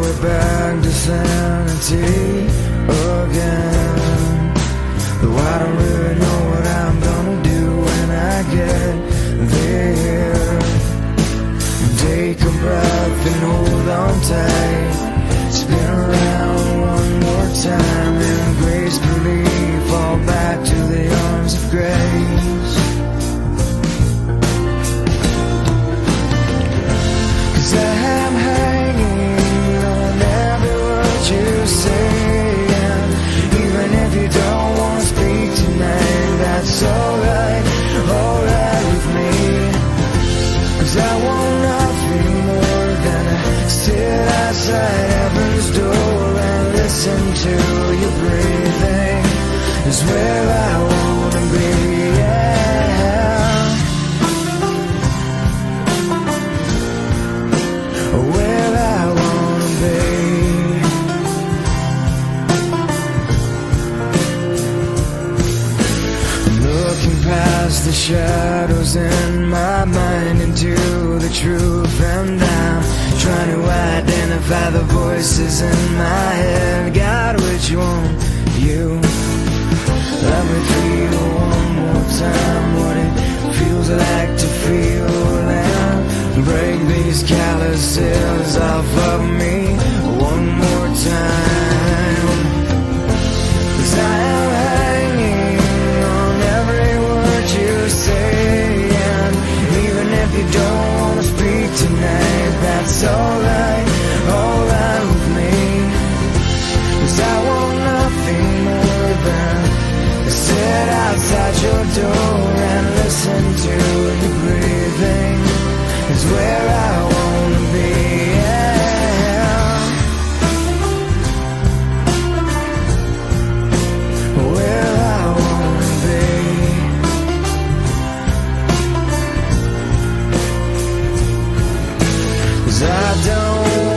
we're back to sanity again. Though I don't really know what I'm gonna do when I get there. Take a breath and hold on tight. Spin around one more time and gracefully fall back to the arms of grace. 'Cause I'm hanging on every word you say, and even if you don't want to speak tonight, that's alright with me. 'Cause I want nothing more than to sit outside heaven's door and listen to your breathing. Is where I wanna be, yeah. Where I wanna be. Looking past the shadows in my mind into the truth, and I'm trying to identify the voices in my head. God, which one? You. Let me feel one more time what it feels like to feel, and break these calluses off of me one more time. 'Cause I am hanging on every word you say, and even if you don't want to speak tonight, that's alright with me. 'Cause I want nothing more than to sit outside your door and listen to you breathing. Is where I wanna be, yeah. Where I wanna be. 'Cause I don't